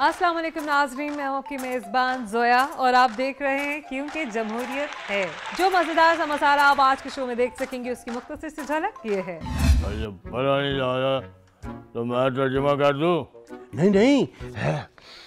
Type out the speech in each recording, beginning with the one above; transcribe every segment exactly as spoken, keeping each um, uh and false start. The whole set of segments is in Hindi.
अस्सलाम वालेकुम नाज़रीन, मैं हूँ आपकी मेज़बान ज़ोया और आप देख रहे हैं क्योंकि जमहूरियत है। जो मज़ेदार सा मसाला आप आज के शो में देख सकेंगे उसकी मुख्तसर सी झलक ये है। तो मैं तर्जुमा कर दूं? नहीं नहीं है।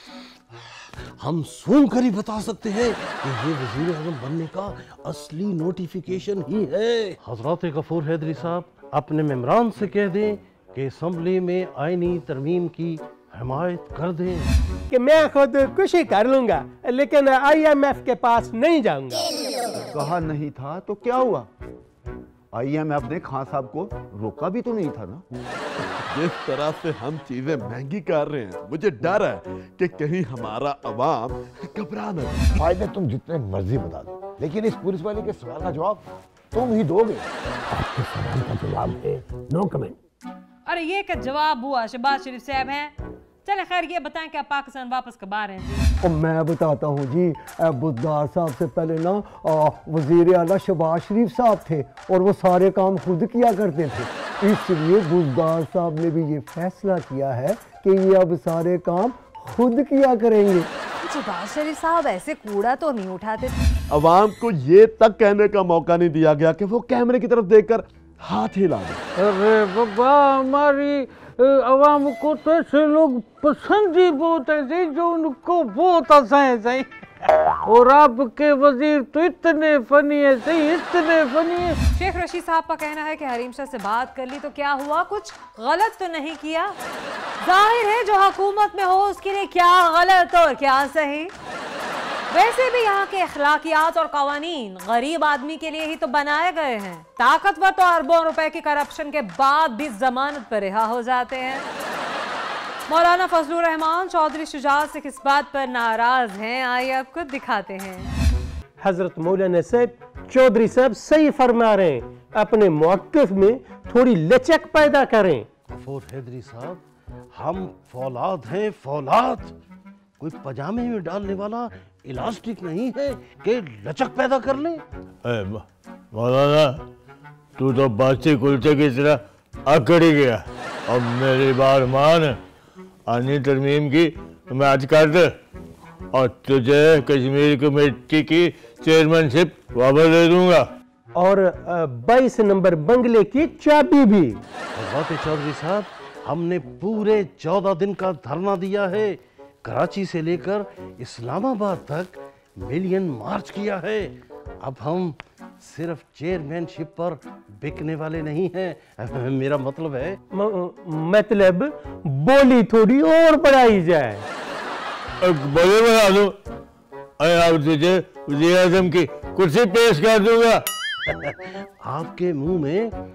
हम सुन कर ही बता सकते हैं कि ये वज़ीर आज़म बनने का असली नोटिफिकेशन ही है। हज़रत गफूर हैदरी साहब अपने इमरान से कह दें कि असम्बली में आईनी तरमीम की हिमायत कर दें कि मैं खुद खुशी कर लूंगा, लेकिन आई एम एफ के पास नहीं जाऊंगा। कहा नहीं था तो क्या हुआ? आई एम एफ ने खान साहब को रोका भी तो नहीं था ना। जिस तरह से हम चीजें महंगी कर रहे हैं, मुझे डर है कि कहीं हमारा अवाम घबरा न जाए। फायदे तुम जितने मर्जी बता दो, लेकिन इस पुलिस वाले के सवाल का जवाब तुम ही दोगे। आपके सवाल का जवाब है नो कमेंट। अरे ये क्या जवाब हुआ? शहबाज शरीफ साहब हैं। चले खैर ये बताएं कि आप पाकिस्तान वापस कब आ रहे हैं जी? और मैं बताता हूँ जी, बुज़दार साहब से पहले ना वज़ीर आला शहबाज शरीफ साहब थे और वो सारे काम खुद किया करते थे। इसलिए बुज़दार साहब ने भी ये फैसला किया है कि ये अब सारे काम खुद किया करेंगे। शहबाज शरीफ साहब ऐसे कूड़ा तो नहीं उठाते थे। अवाम को ये तक कहने का मौका नहीं दिया गया कि वो कैमरे की तरफ देखकर हाथ हिला दे। अरे बाबा, हमारी अवाम को तो ऐसे लोग पसंद ही बहुत है जी, जो उनको बहुत हंसाए सही। और आपके वजीर तो इतने फनी है सही, इतने फनी है। शेख रशीद साहब का कहना है कि हरीम शाह से बात कर ली तो क्या हुआ, कुछ गलत तो नहीं किया। जाहिर है जो हुकूमत में हो उसके लिए क्या गलत और क्या सही। वैसे भी यहाँ के अखलाकियात और कवानीन गरीब आदमी के लिए ही तो बनाए गए हैं। ताकतवर तो अरबों रुपए की करप्शन के बाद भी जमानत पर रिहा हो जाते हैं। मौलाना फजलुर रहमान चौधरी शुजात से किस बात पर नाराज हैं, आइए आपको दिखाते हैं। हजरत मौलाना साहब चौधरी साहब सही फरमा रहे हैं, अपने मौक़िफ़ में थोड़ी लचक पैदा करें। गफूर हैदरी साहब, हम फौलाद हैं, फौलाद। कोई पजामे में डालने वाला इलास्टिक नहीं है कि लचक पैदा कर ले। मौलाना तू तो बासी कुलचे की तरह अकड़ ही गया। अब मेरी बात मान, आनी तरमीम की तो मैं आज कर दे और तुझे कश्मीर कमेटी की चेयरमैनशिप वापस दे दूंगा और बाईस नंबर बंगले की चाबी भी। चौधरी साहब, हमने पूरे चौदह दिन का धरना दिया है। कराची से लेकर इस्लामाबाद तक मिलियन मार्च किया है। अब हम सिर्फ चेयरमैनशिप पर बिकने वाले नहीं हैं। मेरा मतलब है म, मतलब बोली थोड़ी और बढ़ाई जाए। बोली बढ़ा दो, अब तुझे वज़ीर आज़म की कुर्सी पेश कर दूंगा। आपके मुंह में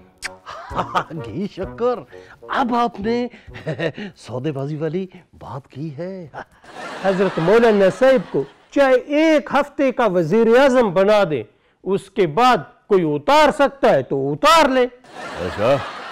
घी शक्कर। अब आपने सौदेबाजी वाली बात की है। हजरत मौलाना साहब को चाहे एक हफ्ते का वजीर आजम बना दे, उसके बाद कोई उतार सकता है तो उतार ले। अच्छा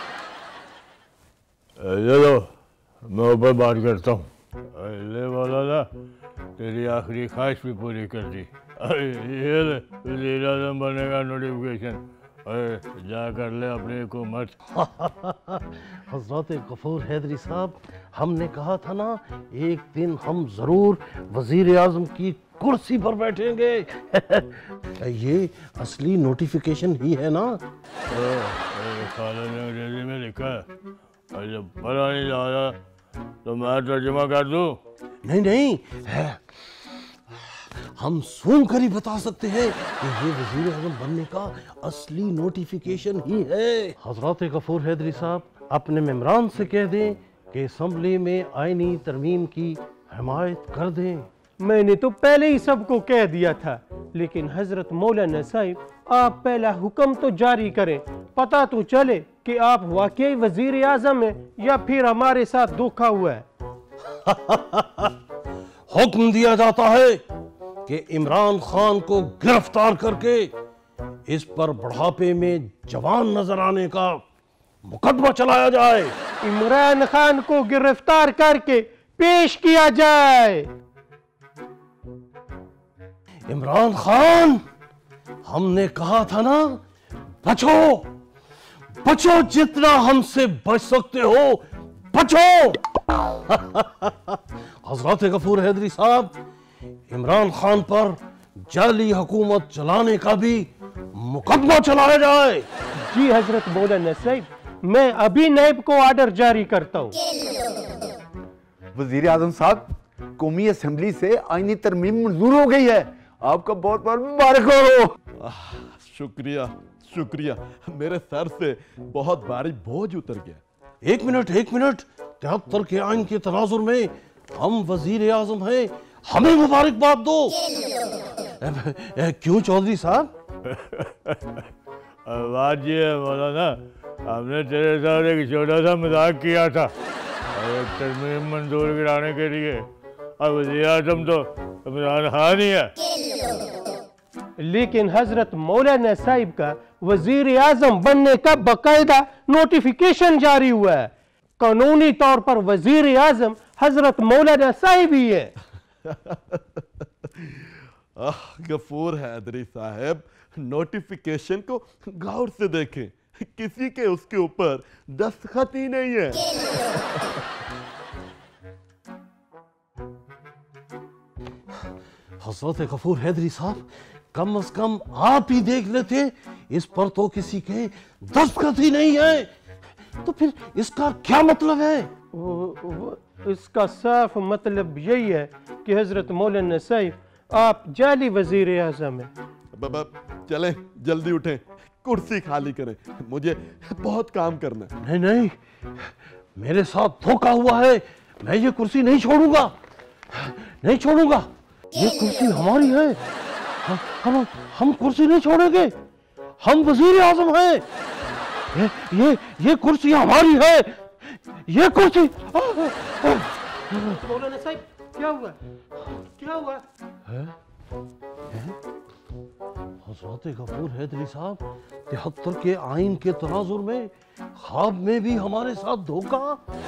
चलो मैं ऊपर बात करता हूँ। ले वाला ना तेरी आखिरी ख्वाहिश भी पूरी कर दी। ये ले वज़ीर आज़म बनने का नोटिफिकेशन, अरे जा कर ले अपनी हुकूमत। हज़रत गफूर हैदरी साहब, हमने कहा था ना एक दिन हम जरूर वजीर आज़म की कुर्सी पर बैठेंगे। ये असली नोटिफिकेशन ही है ना। खाला ने अंग्रेजी में लिखा है, अरे पता नहीं जा रहा तो मैं तर्जुमा कर दूं? नहीं नहीं है। हम सुन कर ही बता सकते हैं कि ये वज़ीर आज़म बनने का असली नोटिफिकेशन ही है। हज़रत गफूर हैदरी साहब, अपने इमरान से कह दें कि असम्बली में आईनी तरमीम की हिमायत कर दें। मैंने तो पहले ही सबको कह दिया था, लेकिन हजरत मौलाना साहब आप पहला हुक्म तो जारी करें, पता तो चले कि आप वाकई वज़ीर आज़म हैं या फिर हमारे साथ धोखा हुआ है। हुक्म दिया जाता है कि इमरान खान को गिरफ्तार करके इस पर बुढ़ापे में जवान नजर आने का मुकदमा चलाया जाए। इमरान खान को गिरफ्तार करके पेश किया जाए। इमरान खान, हमने कहा था ना, बचो बचो, जितना हमसे बच सकते हो बचो। हजरत गफूर हैदरी साहब, इमरान खान पर जाली हुकूमत चलाने का भी मुकदमा चलाया जाए। जी हजरत मौलाना साहब, मैं अभी नायब को ऑर्डर जारी करता हूँ। वजीर आजम साहब, कौमी असेंबली से आईनी तरमीम मंजूर हो गई है, आपका बहुत बहुत मुबारक हो। शुक्रिया शुक्रिया, मेरे सर से बहुत भारी बोझ उतर गया। एक मिनट एक मिनट, तिहत्तर के आइन के तनाजुर में हम वजीर आजम हैं, हमें मुबारकबाद दो। ए, ए, क्यों चौधरी साहब? बात ये है मौलाना, हमने तेरे साथ एक छोटा सा मजाक किया था और एक तरमीम मंजूर कराने के लिए, और वज़ीर आज़म तो इमरान खान ही है। लेकिन हजरत मौलाना साहिब का वजीर आजम बनने का बाकायदा नोटिफिकेशन जारी हुआ है। कानूनी तौर पर वजीर आजम हजरत मौलाना साहिब ही है। गफूर हैदरी साहब, नोटिफिकेशन को गौर से देखें, किसी के उसके ऊपर दस्तखत ही नहीं है। हजरत गफूर हैदरी साहब, कम अज कम आप ही देख लेते, इस पर तो किसी के दस्तखत ही नहीं है। तो फिर इसका क्या मतलब है? वो, वो, इसका साफ मतलब यही है कि हजरत मौलाना साहिब आप जाली वजीर आजम है। बाबा चलें, जल्दी उठें, कुर्सी खाली करें, मुझे बहुत काम करना है। नहीं नहीं, मेरे साथ धोखा हुआ है, मैं ये कुर्सी नहीं छोड़ूंगा, नहीं छोड़ूंगा। ये कुर्सी हमारी है, हम हम, हम कुर्सी नहीं छोड़ेंगे, हम वजीर आजम हैं। ये ये ये कुर्सी हमारी है, ये कुर्सी। मौलाना साहिब, क्या हुआ क्या हुआ? है? है? हजरत गफूर हैदरी साहब, तिहत्तर के आइन के तनाजुर में ख्वाब में भी हमारे साथ धोखा।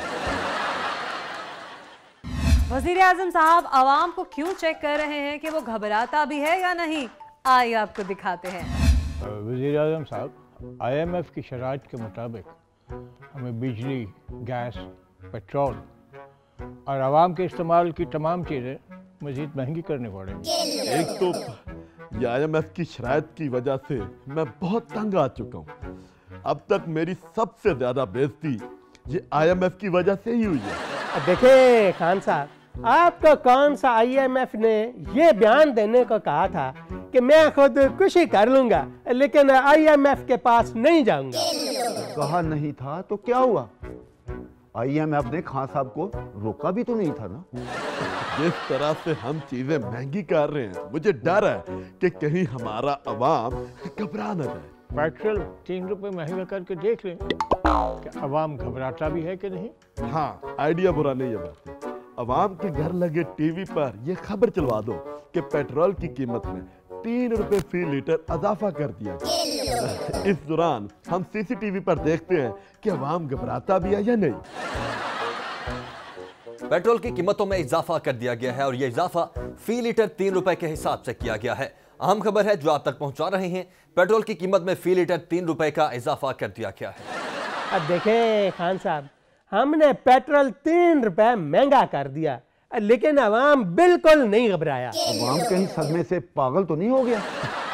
वजीर आजम साहब आवाम को क्यों चेक कर रहे हैं कि वो घबराता भी है या नहीं? आइए आपको दिखाते हैं। वज़ीर आज़म साहब, आई एम एफ की शराइत के मुताबिक हमें बिजली, गैस, पेट्रोल और आवाम के इस्तेमाल की तमाम चीज़ें मज़ीद महंगी करनी पड़ेंगी। एक तो ये आई एम एफ की शराइत की वजह से मैं बहुत तंग आ चुका हूँ। अब तक मेरी सबसे ज्यादा बेइज्जती ये आई एम एफ की वजह से ही हुई है। देखिए खान साहब, आपका कौन सा आई एम एफ ने ये बयान देने को कहा था कि मैं खुद खुशी कर लूंगा लेकिन आई एम एफ के पास नहीं जाऊंगा? कहा नहीं था तो क्या हुआ? आई एम एफ ने खान साहब को रोका भी तो नहीं था ना। जिस तरह से हम चीजें महंगी कर रहे हैं, मुझे डर है कि कहीं हमारा अवाम घबरा न जाए। पेट्रोल तीन रुपए महंगा करके देख लें कि अवाम घबराता भी है कि नहीं। हाँ, आइडिया बुरा नहीं है बात। अवाम के घर लगे टीवी पर यह खबर चलवा दो कि पेट्रोल की कीमत में तीन रुपए फी लीटर इजाफा कर दिया गया। इस दौरान हम सीसीटीवी पर देखते हैं कि अवाम घबराता भी है या नहीं। पेट्रोल की कीमतों में इजाफा कर दिया गया है और यह इजाफा फी लीटर तीन रुपए के हिसाब से किया गया है। अहम खबर है जो आप तक पहुंचा रहे हैं, पेट्रोल की कीमत में फी लीटर तीन रुपए का इजाफा कर दिया गया है। अब देखें खान साहब, हमने पेट्रोल तीन रुपए महंगा कर दिया लेकिन अवाम बिल्कुल नहीं घबराया। अवाम कहीं सदमे से पागल तो नहीं हो गया?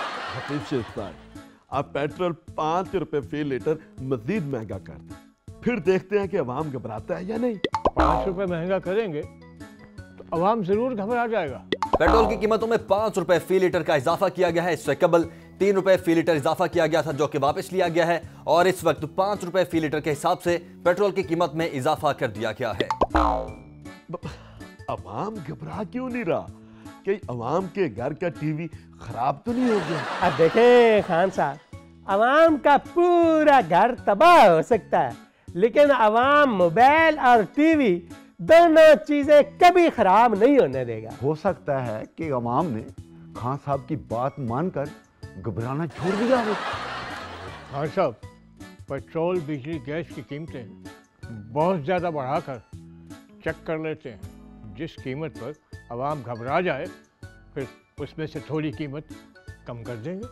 आप पेट्रोल पांच रुपए फी लीटर मजीद महंगा कर दें, फिर देखते हैं कि अवाम घबराता है या नहीं। पाँच रुपए महंगा करेंगे तो अवाम जरूर घबरा जाएगा। पेट्रोल की कीमतों में पांच रुपए फी लीटर का इजाफा किया गया है। इससे कबल तीन रुपए फी लीटर इजाफा किया गया था जो कि वापस लिया गया है और इस वक्त पांच रुपए फी लीटर के हिसाब से पेट्रोल की कीमत में इजाफा कर दिया गया है। अवाम घबरा क्यों नहीं रहा? कि अवाम के घर का टीवी खराब तो नहीं हो गया? अब देखें खान साहब, अवाम का पूरा घर तबाह हो सकता है लेकिन अवाम मोबाइल और टीवी दोनों चीजें कभी खराब नहीं होने देगा। हो सकता है कि अवाम ने खान साहब की बात मानकर घबराना छोड़ दिया हो। हाँ साहब, पेट्रोल, बिजली, गैस की कीमतें बहुत ज़्यादा बढ़ाकर चेक कर लेते हैं। जिस कीमत पर अवाम घबरा जाए फिर उसमें से थोड़ी कीमत कम कर देंगे।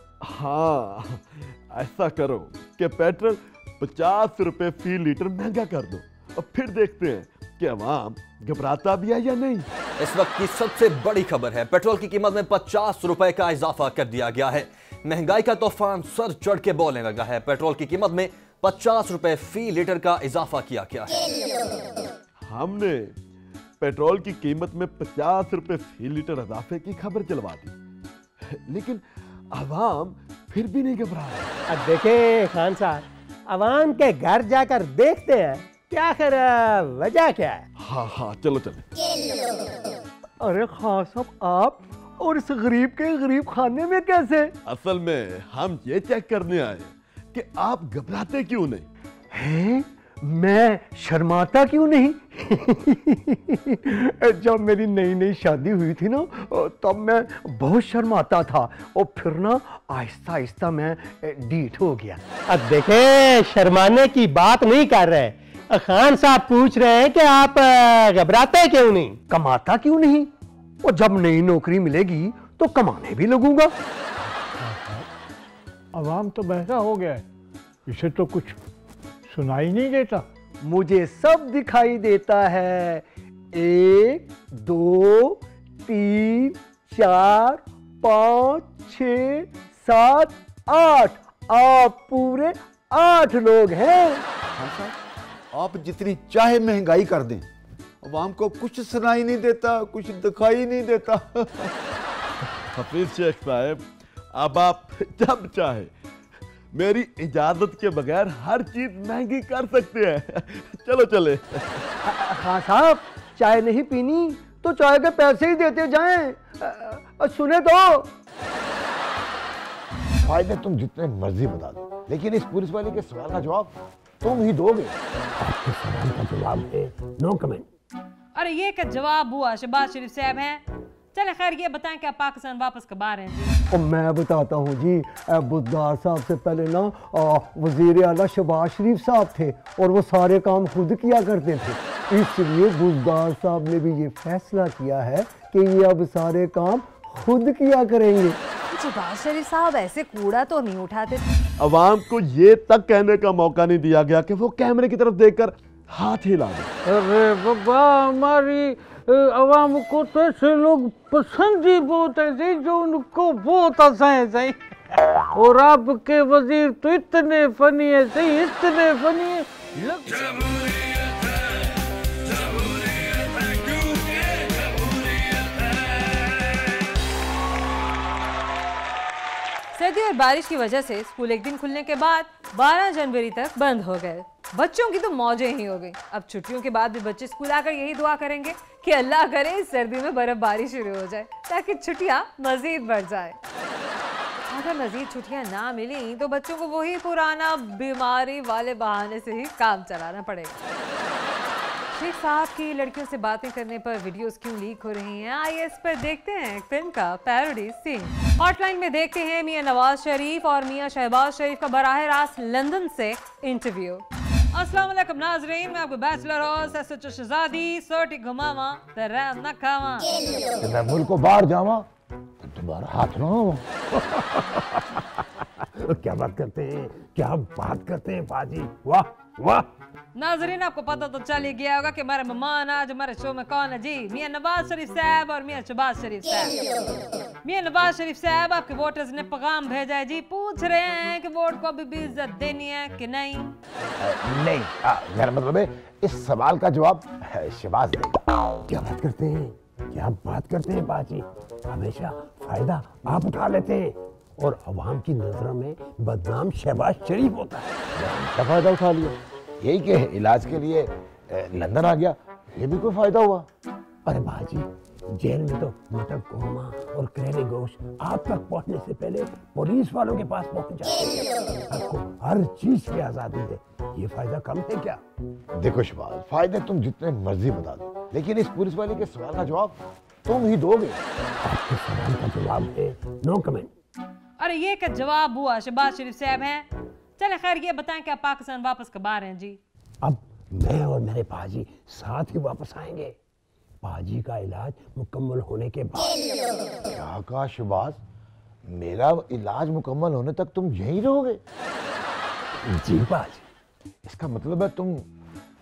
हाँ, ऐसा करो कि पेट्रोल पचास रुपए फी लीटर महंगा कर दो और फिर देखते हैं कि अवाम घबराता भी है या नहीं। इस वक्त की सबसे बड़ी खबर है, पेट्रोल की कीमत में पचास रुपए का इजाफा कर दिया गया है। महंगाई का तूफान सर चढ़ के बोलने लगा है। पेट्रोल की कीमत में पचास रुपए फी लीटर का इजाफा किया गया है। हमने पेट्रोल की कीमत में पचास रुपए फी लीटर इजाफे की खबर चलवा दी, लेकिन अवाम फिर भी नहीं घबरा रहा। अब देखे खान साहब, अवाम के घर जाकर देखते हैं कि आखिर वजह क्या है। हाँ हाँ चलो चले। अरे खान साहब, आप और इस गरीब के गरीब खाने में कैसे? असल में हम ये चेक करने आए कि आप घबराते क्यों नहीं हैं? मैं शर्माता क्यों नहीं? जब मेरी नई नई शादी हुई थी ना, तब मैं बहुत शर्माता था और फिर ना आहिस्ता आहिस्ता मैं डीठ हो गया। अब देखे, शर्माने की बात नहीं कर रहे, खान साहब पूछ रहे हैं कि आप घबराते क्यों नहीं, कमाता क्यों नहीं? और जब नई नौकरी मिलेगी तो कमाने भी लगूंगा। अवाम तो बहरा हो गया है, इसे तो कुछ सुनाई नहीं देता। मुझे सब दिखाई देता है। एक, दो, तीन, चार, पाँच, छः, सात, आठ। आप पूरे आठ लोग हैं। हाँ साहब, आप जितनी चाहे महंगाई कर दें, अवाम को कुछ सुनाई नहीं देता, कुछ दिखाई नहीं देता। हफीज शेख साहब, अब आप जब चाहे मेरी इजाजत के बगैर हर चीज महंगी कर सकते हैं। चलो चले। हाँ साहब, चाय नहीं पीनी तो चाय के पैसे ही देते जाएं। सुने तो। फायदे तुम जितने मर्जी बता दो, लेकिन इस पुलिस वाले के सवाल का जवाब तुम ही दोगे। आपके सवाल का जवाब है नो कमेंट। अरे ये क्या जवाब हुआ शहबाज शरीफ साहब हैं? चले खैर ये बताएं कि आप पाकिस्तान वापस कब आ रहे हैं जी? और मैं बताता हूँ जी, बुजदार साहब से पहले ना वजीर आला शहबाज शरीफ साहब थे और वो सारे काम खुद किया करते थे। इसलिए बुजदार साहब ने भी ये फैसला किया है कि ये अब सारे काम खुद किया करेंगे। शहबाज शरीफ साहब ऐसे कूड़ा तो नहीं उठाते थे। अवाम को ये तक कहने का मौका नहीं दिया गया कि वो कैमरे की तरफ देखकर हाथ हिला दे। अरे बाबा, हमारी अवाम को तो ऐसे लोग पसंद ही बहुत है जी, जो उनको बहुत हंसाए सही। और आपके वजीर तो इतने फनी है सही, इतने फनी है। सर्दी और बारिश की वजह से स्कूल एक दिन खुलने के बाद बारह जनवरी तक बंद हो गए। बच्चों की तो मौजें ही हो गई। अब छुट्टियों के बाद भी बच्चे स्कूल आकर यही दुआ करेंगे कि अल्लाह करे इस सर्दी में बर्फबारी शुरू हो जाए ताकि छुट्टियां मजीद बढ़ जाए। अगर मजीद छुट्टियां ना मिली तो बच्चों को वही पुराना बीमारी वाले बहाने से ही काम चलाना पड़ेगा। शेख साहब की लड़कियों से बातें करने पर वीडियोस क्यों लीक हो रही हैं? आइए इस पर देखते हैं एक फिल्म का पैरोडी सीन। हॉटलाइन में देखते हैं मियां नवाज शरीफ और मियां शहबाज शरीफ का बराह रास्त लंदन से इंटरव्यू। अस्सलाम वालेकुम नाज़रीन, मैं आपको बैचलर होस्ट सच शहजादी सोटी घुमावा तेरा न खावा। मैं मुल्क को बाहर जावा तुम्हारा हाथ ना हो। क्या बात करते हैं, क्या बात करते हैं पाजी, वाह वाह। नाज़रीन, आपको पता तो चल ही गया होगा कि हमारे मेहमान आज हमारे शो में कौन है जी? मियां नवाज शरीफ साहब और मियां शहबाज शरीफ साहब। मियां नवाज शरीफ साहब, आपके वोटर्स ने पैगाम भेजा है जी, पूछ रहे हैं कि वोट को अभी भी इज्जत देनी है कि नहीं? आ, नहीं, मेरा मतलब है इस सवाल का जवाब शहबाज देगा। क्या बात करते हैं, क्या बात करते हैं बाजी, हमेशा फायदा आप उठा लेते हैं और अवाम की नजरों में बदनाम शहबाज शरीफ होता है। क्या फायदा उठा लिया? यही के इलाज के लिए लंदन आ गया, ये भी कोई फायदा हुआ? अरे बाजी, जेल में तो मटर कोरमा और करेले गोश्त आप तक पहुंचने से पहले पुलिस वालों के पास पहुंच जाते हैं। आपको हर चीज की आजादी दे, ये फायदा कम है क्या? देखो शहबाज, फायदे तुम जितने मर्जी बता दो, लेकिन इस पुलिस वाले के सवाल का जवाब तुम ही दोगे। आपके सवाल का जवाब है नो कमेंट। अरे ये क्या जवाब हुआ शहबाज शरीफ साहब हैं? चले खैर ये बताएं कि आप पाकिस्तान वापस कब आ रहे हैं जी? अब मैं और मेरे पाजी साथ ही वापस आएंगे, पाजी का इलाज मुकम्मल होने के बाद। क्या कहा शहबाज, मेरा इलाज मुकम्मल होने तक तुम यहीं रहोगे? जी पाजी, इसका मतलब है तुम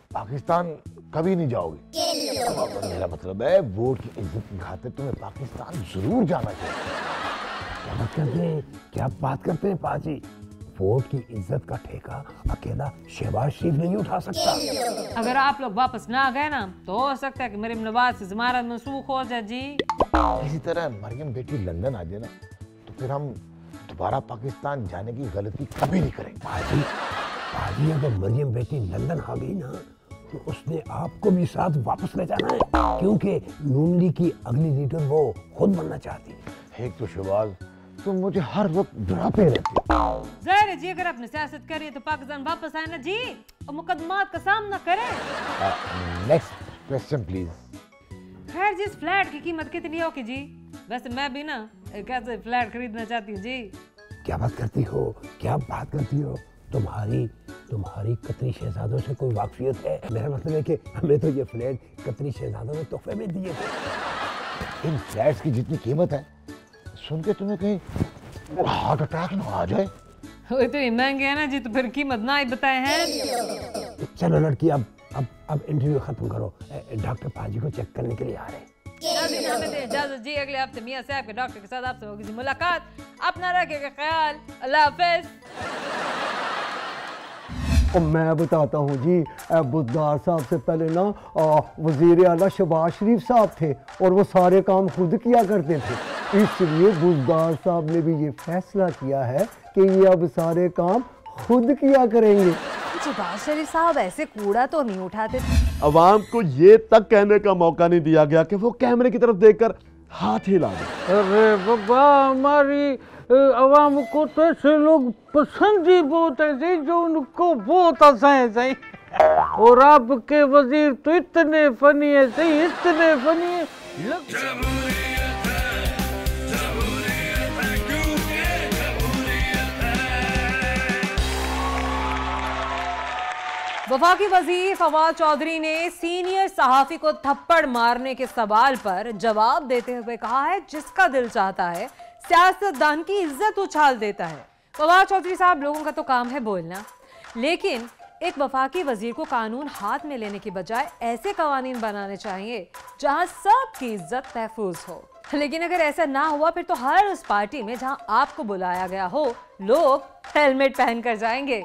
पाकिस्तान कभी नहीं जाओगे। मेरा मतलब है वोट की इज्जत की खातिर तुम्हें पाकिस्तान जरूर जाना चाहिए। क्या बात करते हैं क्या बात करते हैं पाजी, वोट की इज्जत का ठेका अकेला शहबाज शरीफ नहीं उठा सकता। अगर आप लोग वापस ना गए ना तो हो सकता है कि मरीम नवाज की ज़मानत मनसूख हो जाए जी। इसी तरह मरियम बेटी लंदन आ जाए ना तो फिर हम दोबारा पाकिस्तान जाने की गलती कभी नहीं करेंगे। पाजी पाजी अगर मरियम बेटी लंदन आ गई ना तो उसने आपको भी साथ वापस ले जाना है, क्योंकि नून लीग की अगली लीडर वो खुद बनना चाहती है। एक तो शहबाज तुम मुझे हर वक्त डराते रहते। ज़हरा जी अगर आपने सियासत करी तो पाकिस्तान वापस आए ना जी और मुकदमात का सामना करें। Next question please. खैर जिस फ्लैट की कीमत कितनी होगी जी? वैसे मैं भी ना एक ऐसे फ्लैट खरीदना चाहती हूँ जी। क्या बात करती हो क्या बात करती हो तुम्हारी तुम्हारी कतरी शहजादों से कोई वाकफियत है? मेरा मतलब है कि हमें तो ये फ्लैट कतरी शहजादों ने तोहफे में दिए थे। इन फ्लैट्स की जितनी कीमत है सुन के तुम्हें कहीं हार्ट अटैक ना आ जाए। वो इतनी महंगे है ना जी तो फिर कीमत ना ही बताए हैं। चलो लड़की अब अब अब इंटरव्यू खत्म करो, डॉक्टर पाजी को चेक करने के लिए आ रहे हैं। हमें दे इजाजत जी, अगले हफ्ते मियां साहब के डॉक्टर के साथ आपसे होगी जी मुलाकात। अपना रखिएगा ख्याल, अल्लाह हाफिज। और मैं बताता हूँ जी, बुज़दार साहब से पहले ना वज़ीर आला शहबाज शरीफ साहब थे और वो सारे काम खुद किया करते थे, इसलिए बुज़दार साहब ने भी ये फैसला किया है कि ये अब सारे काम खुद किया करेंगे। शहबाज शरीफ साहब ऐसे कूड़ा तो नहीं उठाते थे। अवाम को ये तक कहने का मौका नहीं दिया गया कि वो कैमरे की तरफ देखकर हाथ हिला दे। अरे बाबा हमारी अवाम को तो ऐसे लोग पसंद ही बहुत है जी जो उनको बहुत हंसाए सही। और आपके वजीर तो इतने फनी है सही, इतने फनी है। वफाकी वजीर फवाद चौधरी ने सीनियर सहाफी को थप्पड़ मारने के सवाल पर जवाब देते हुए कहा है जिसका दिल चाहता है सियासतदान की इज्जत उछाल देता है। फवाद चौधरी साहब लोगों का तो काम है बोलना, लेकिन एक वफाकी वजीर को कानून हाथ में लेने की बजाय ऐसे कवानीन बनाने चाहिए जहां सबकी इज्जत महफूज हो। लेकिन अगर ऐसा ना हुआ फिर तो हर उस पार्टी में जहां आपको बुलाया गया हो लोग हेलमेट पहनकर जाएंगे।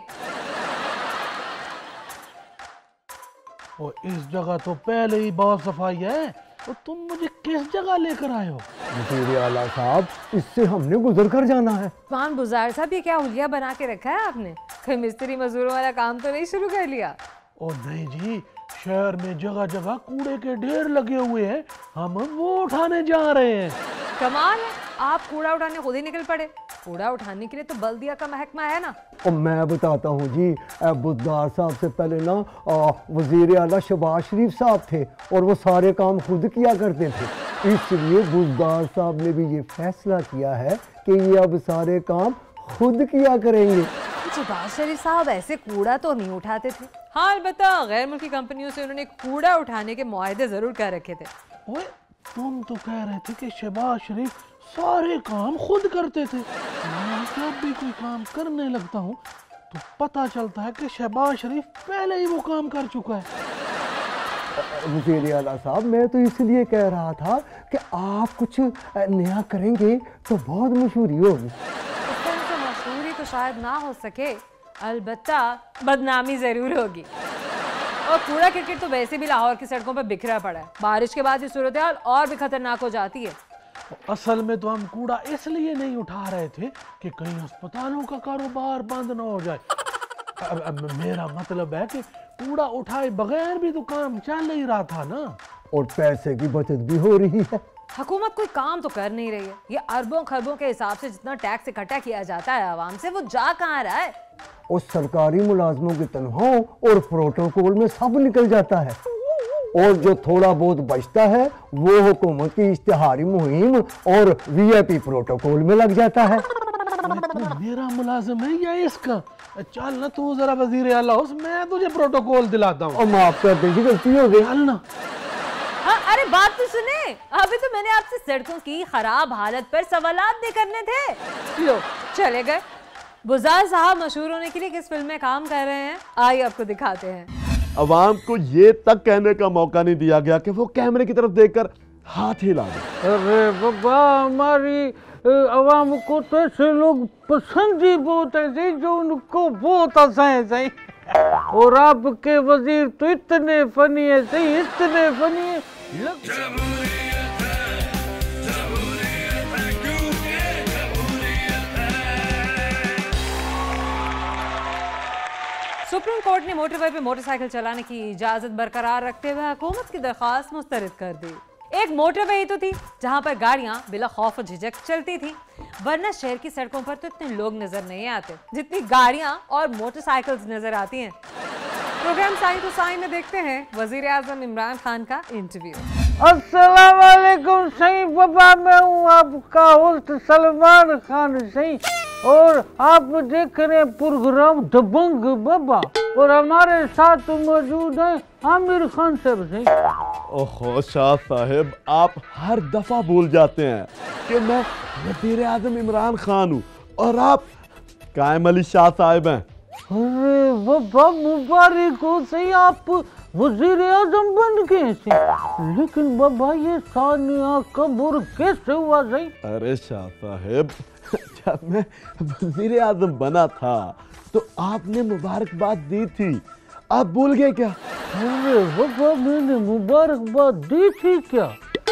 और इस जगह तो पहले ही बहुत सफाई है, और तुम मुझे किस जगह लेकर आए हो? वज़ीर आला साहब, इससे हमने गुजर कर जाना है। पान बुजार साहब, ये क्या हुलिया बना के रखा है आपने? कोई मिस्त्री मजदूरों वाला काम तो नहीं शुरू कर लिया? ओ नहीं जी, शहर में जगह जगह कूड़े के ढेर लगे हुए हैं, हम वो उठाने जा रहे हैं। कमाल है, आप कूड़ा उठाने खुद ही निकल पड़े। कूड़ा उठाने के लिए तो बल्दिया का महकमा है ना। और मैं बताता हूँ जी, बुज़दार साहब से पहले ना वज़ीर आला शहबाज शरीफ साहब थे और वो सारे काम खुद किया करते थे, इसलिए बुज़दार साहब ने भी ये फैसला किया है कि ये अब सारे काम खुद किया करेंगे। शहबाज शरीफ साहब ऐसे कूड़ा तो नहीं उठाते थे। हाँ अलबत्ता गैर मुल्की कंपनियों से उन्होंने कूड़ा उठाने के मुआहदे जरूर कर रखे थे। ओए, तुम तो कह रहे थे कि शहबाज शरीफ सारे काम खुद करते थे। मैं जब भी कोई काम करने लगता हूँ तो पता चलता है कि शहबाज शरीफ पहले ही वो काम कर चुका है। वज़ीर आला साहब, मैं तो इसलिए कह रहा था कि आप कुछ नया करेंगे तो बहुत मशहूरी होगी। इस तरह से मशहूरी तो शायद ना हो सके, अलबत्ता बदनामी जरूर होगी। और कूड़ा क्रिकेट तो वैसे भी लाहौर की सड़कों पर बिखरा पड़ा है, बारिश के बाद ये सूरत हाल और भी खतरनाक हो जाती है। असल में तो हम कूड़ा इसलिए नहीं उठा रहे थे कि कहीं अस्पतालों का कारोबार बंद ना हो जाए। अब, अब मेरा मतलब है कि कूड़ा उठाए बगैर भी तो काम चल ही रहा था ना, और पैसे की बचत भी हो रही है। हुकूमत कोई काम तो कर नहीं रही है। ये अरबों खरबों के हिसाब से जितना टैक्स इकट्ठा किया जाता है आवाम से, वो जा कहाँ रहा है? और सरकारी मुलाजमों की तनख्वाहों और प्रोटोकॉल में सब निकल जाता है, और जो थोड़ा बहुत बचता है वो हुकूमत की इश्तिहारी मुहिम और वीआईपी प्रोटोकॉल में लग जाता है। तो मेरा मुलाजिम है या इसका? चल ना तू जरा वजीर आला हो, मैं तुझे प्रोटोकॉल दिलाता हूँ। माफ कर दीजिए, गलती हो गई। चल ना। हाँ, अरे बात तो सुने, अभी तो मैंने आपसे सड़कों की खराब हालत पर सवालात भी करने थे। लो चले गए। बुज़दार साहब मशहूर होने के लिए किस फिल्म में काम कर रहे हैं, आइए आपको दिखाते हैं। अवाम को ये तक कहने का मौका नहीं दिया गया कि वो कैमरे की तरफ देखकर हाथ हिला दे। अरे बाबा, हमारी अवाम को तो ऐसे लोग पसंद ही बहुत है जी, जो उनको बहुत हंसाए सही। और आपके वजीर तो इतने फनी है सही, इतने फनी है। सुप्रीम कोर्ट ने मोटरवे पे मोटरसाइकिल चलाने की इजाजत बरकरार रखते हुए हुकूमत की दरख्वास्त मुस्तरद कर दी। एक मोटरवे ही तो थी जहां पर गाड़ियां बिला खौफ और झिझक चलती थी, वरना शहर की सड़कों पर तो इतने लोग नजर नहीं आते जितनी गाड़ियां और मोटरसाइकिल्स नजर आती हैं। प्रोग्राम साइन टू साइन में देखते हैं वजीर आजम इमरान खान का इंटरव्यू। अस्सलाम वालेकुम सही बाबा, मैं हूँ आपका होस्ट सलमान खान सही, और आप देख रहे हैं प्रोग्राम दबंग बाबा, और हमारे साथ मौजूद है आमिर खान साहब सही। ओहो शाह साहब, आप हर दफा भूल जाते हैं कि मैं वजीर आजम इमरान खान हूँ और आप कायम अली शाह साहब हैं। अरे बाबा मुबारक हो सही, आप वजीर आजम बन गए थे, लेकिन बाबा ये सानिया कब और कैसे हुआ सही? अरे शाह साहब, जब मैं वजीर आजम बना था तो आपने मुबारकबाद दी थी, आप भूल गए क्या? अरे बाबा मैंने मुबारकबाद दी थी क्या?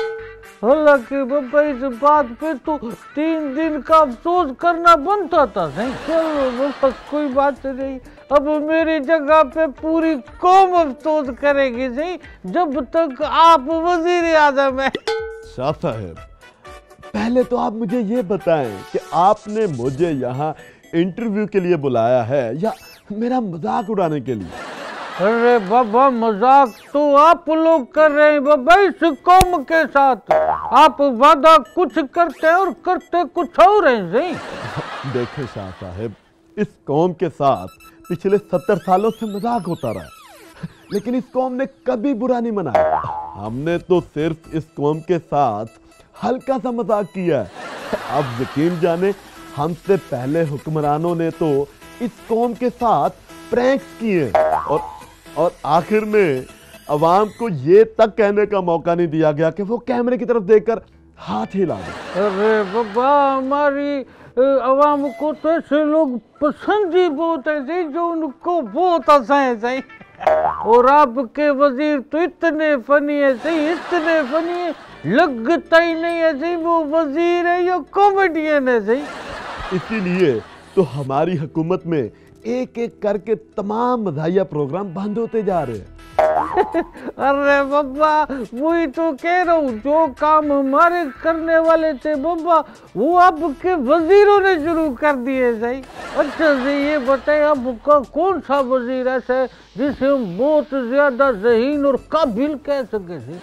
हालांकि बाबा इस बात पे तो तीन दिन का अफसोस करना बनता था सही। चलो बाबा कोई बात नहीं, अब मेरी जगह पे पूरी कौम अफसोस करेगी सही, जब तक आप वजीर आजम हैं। शाह साहब, पहले तो आप मुझे ये बताएं कि आपने मुझे यहाँ इंटरव्यू के लिए बुलाया है या मेरा मजाक उड़ाने के लिए? अरे बाबा मजाक तो आप लोग कर रहे हैं बाबा इस कौम के साथ, आप वादा कुछ करते हैं और करते कुछ और हैं सही। देखे शाह साहब, इस कौम के साथ पिछले सत्तर सालों से मजाक होता रहा, लेकिन इस कौम ने कभी बुरा नहीं मनाया। हमने तो सिर्फ इस कौम के साथ हल्का सा मजाक किया है। अब यकीन जाने, हमसे पहले हुक्मरानों ने तो इस कौम के साथ प्रैंक्स किए और और आखिर में अवाम को ये तक कहने का मौका नहीं दिया गया कि वो कैमरे की तरफ देखकर हाथ हिला दे। अरे बाबा, हमारी अवाम को तो ऐसे लोग पसंद ही बहुत है जी, जो उनको बहुत हंसाए सही। और आपके वजीर तो इतने फनी है सही, इतने फनी है, लगता ही नहीं है सही वो वजीर है या कॉमेडियन है सही। इसीलिए तो हमारी हुकूमत में एक एक करके तमाम मज़ाहिया प्रोग्राम बंद होते जा रहे हैं। अरे बाबा वही तो कह रहा हूँ, जो काम हमारे करने वाले थे बाबा वो आपके वजीरों ने शुरू कर दिए सही। अच्छा से ये बताए आपका कौन सा वजीर ऐसा है जिसे हम बहुत ज्यादा ज़हीन और काबिल कह सके सही?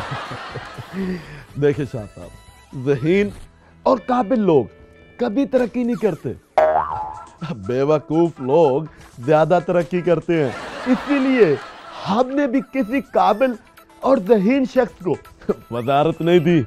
देखिए शाह साहब, ज़हीन और काबिल लोग कभी तरक्की नहीं करते, बेवकूफ लोग ज्यादा तरक्की करते हैं। इसीलिए हमने भी किसी काबिल और ज़हीन शख्स को वजारत नहीं दी।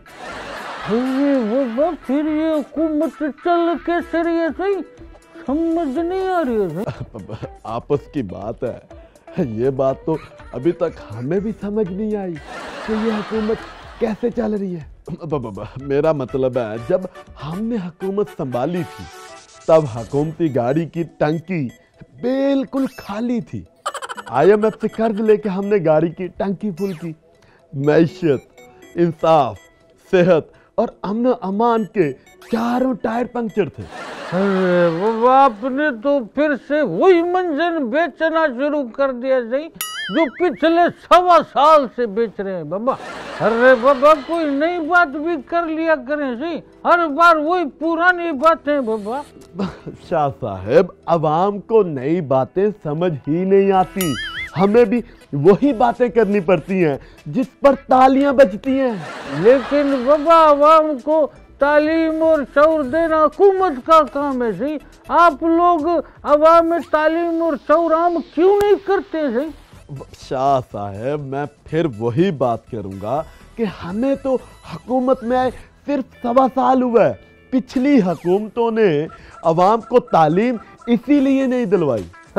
वो फिर ये हुकूमत चल कैसे रही है सही, समझ नहीं आ रही है। आपस की बात है, ये बात तो अभी तक हमें भी समझ नहीं आई कि ये हुकूमत कैसे चल रही है। मेरा मतलब है, जब हमने हुकूमत संभाली थी तब हुकूमती गाड़ी की टंकी बिल्कुल खाली थी। आई एम एफ से कर्ज लेके हमने गाड़ी की टंकी फुल की। मैशियत, इंसाफ, सेहत और अमन अमान के चारों टायर पंक्चर थे। अरे वो आपने तो फिर से वही मंजन बेचना शुरू कर दिया सही जो पिछले सवा साल से बेच रहे हैं बाबा। अरे बाबा कोई नई बात भी कर लिया करें सही, हर बार वही पुरानी बातें बाबा। शाह साहब, अवाम को नई बातें समझ ही नहीं आती, हमें भी वही बातें करनी पड़ती हैं जिस पर तालियां बजती हैं। लेकिन बाबा अवाम को तालीम और शऊर देना हुकूमत का काम है सही, आप लोग अवाम में तालीम और शऊर आम क्यों नहीं करते सही? शाह साहब, मैं फिर वही बात करूंगा कि हमें तो हुकूमत में आए सिर्फ सवा साल हुआ है। पिछली हुकूमतों ने अवाम को तालीम इसीलिए नहीं दिलवाई।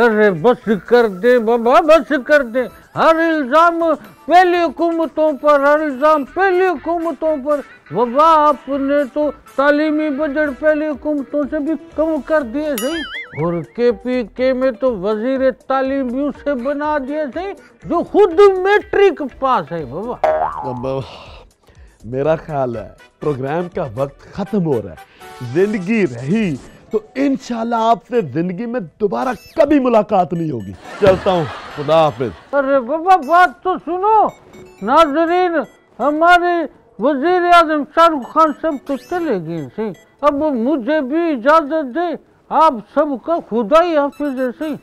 अरे बस कर दे बाबा, बस कर दे। हर इल्जाम पहली हुकूमतों पर, हर इल्जाम पहली हुकूमतों पर। बाबा आपने तो तालीमी बजट पहली हुकूमतों से भी कम कर दिए सही, और के पी के में तो वजीर तालीम भी उसे बना दिए सही जो खुद मैट्रिक पास है। बाबा मेरा ख्याल है प्रोग्राम का वक्त खत्म हो रहा है। जिंदगी रही तो इंशाल्लाह आपसे जिंदगी में दोबारा कभी मुलाकात नहीं होगी। चलता हूँ, खुदा हाफिज। अरे बाबा बात तो सुनो। नाजरीन, हमारे वजीर आजम शाहरुख खान सब तो चले गए से, अब मुझे भी इजाजत दे। आप सबका खुदा ही हाफिज है सही।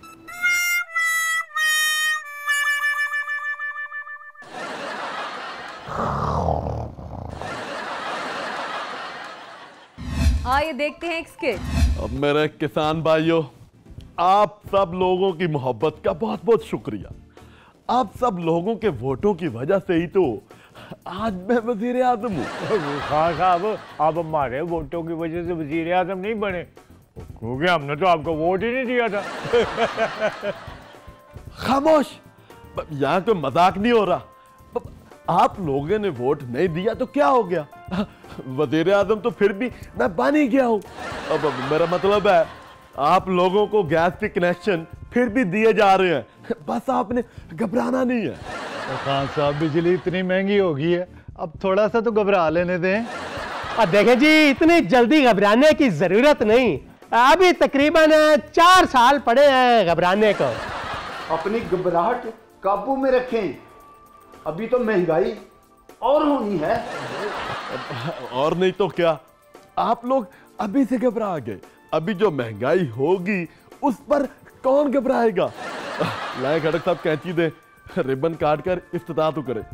आइए देखते हैं एक स्किट। अब मेरे किसान भाइयों, आप सब लोगों की मोहब्बत का बहुत बहुत शुक्रिया। आप सब लोगों के वोटों की वजह से ही तो आज मैं वजीर आजम हूँ। खान साहब, आप हमारे वोटों की वजह से वजीर आजम नहीं बने, क्योंकि हमने तो आपको वोट ही नहीं दिया था। खामोश, यहाँ कोई मजाक नहीं हो रहा। आप लोगों ने वोट नहीं दिया तो क्या हो गया? वजीर आजम तो फिर भी मैं बन ही गया हूँ। अब मेरा मतलब है आप लोगों को गैस के कनेक्शन फिर भी दिए जा रहे हैं, बस आपने घबराना नहीं है। तो खान साहब, बिजली इतनी महंगी हो गई है, अब थोड़ा सा तो घबरा लेने दें। अब देखें जी, इतनी जल्दी घबराने की जरूरत नहीं, अभी तकरीबन चार साल पड़े हैं घबराने को। अपनी घबराहट काबू में रखें, अभी तो महंगाई और होनी है। और नहीं तो क्या, आप लोग अभी से घबरा गए। अभी जो महंगाई होगी उस पर कौन घबराएगा? लाए खड़क साहब कैंची दे, रिबन काट कर इफ्तिताह तो करे।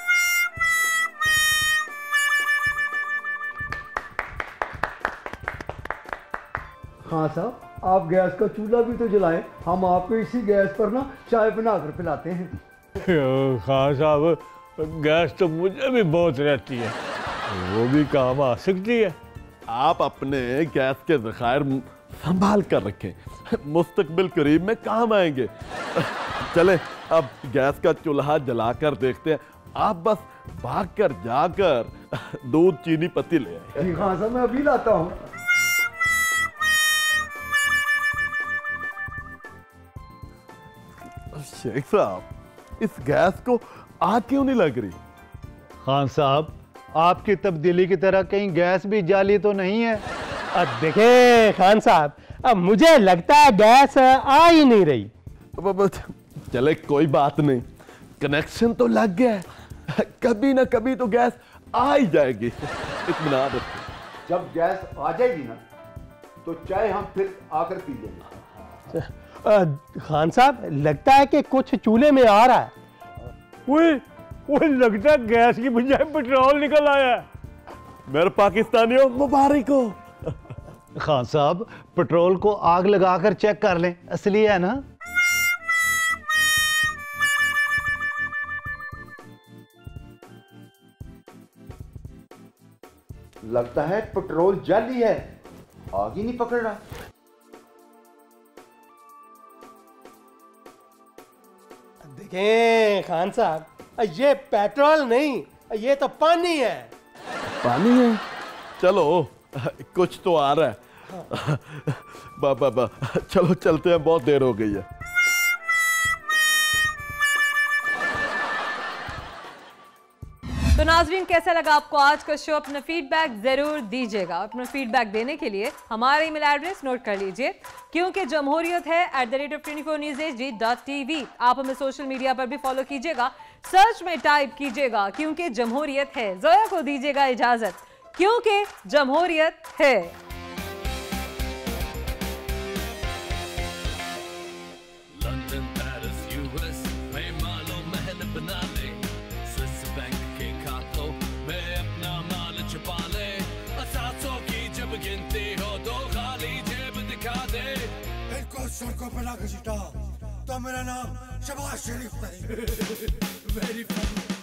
हाँ साहब, आप गैस का चूल्हा भी तो जलाएं, हम आपको इसी गैस पर ना चाय बनाकर पिलाते हैं। खान साहब, गैस तो मुझे भी बहुत रहती है, वो भी काम आ सकती है। आप अपने गैस के ज़खायर संभाल कर रखें, मुस्तकबिल करीब में काम आएंगे। चले अब गैस का चूल्हा जलाकर देखते हैं। आप बस भाग कर जाकर दूध चीनी पत्ती ले आए। जी हाँ साहब, मैं अभी लाता हूँ। शेख साहब, इस गैस को आग क्यों नहीं लग रही? खान साहब, आपकी तब्दीली की तरह कहीं गैस भी जाली तो नहीं है? अब देखे खान साहब, अब मुझे लगता है गैस आ ही नहीं रही। चले कोई बात नहीं, कनेक्शन तो लग गया है, कभी ना कभी तो गैस आ ही जाएगी। इत्मीनान रखिए। जब गैस आ जाएगी ना तो चाय हम फिर आकर पी लेंगे। खान साहब, लगता है कि कुछ चूल्हे में आ रहा है। वो वो लगता है गैस की बजाय पेट्रोल निकल आया है। मेरे पाकिस्तानियों मुबारक हो। खान साहब, पेट्रोल को आग लगाकर चेक कर लें, असली है ना? लगता है पेट्रोल जाली है, आग ही नहीं पकड़ रहा। देखें खान साहब, ये पेट्रोल नहीं, ये तो पानी है। पानी है? चलो कुछ तो आ रहा है। बा, बा, बा, चलो चलते हैं, बहुत देर हो गई है। तो नाजरीन, कैसा लगा आपको आज का शो? अपना फीडबैक जरूर दीजिएगा। अपना फीडबैक देने के लिए हमारा ईमेल एड्रेस नोट कर लीजिए, क्योंकि जमहूरियत है at the rate of twenty four news H D dot T V. आप हमें सोशल मीडिया पर भी फॉलो कीजिएगा, सर्च में टाइप कीजिएगा क्योंकि जमहूरियत है। ज़ोया को दीजिएगा इजाजत, क्योंकि जमहूरियत है। सड़कों पर ना घसीटा तो मेरा नाम शहबाज शरीफ नहीं। Very funny.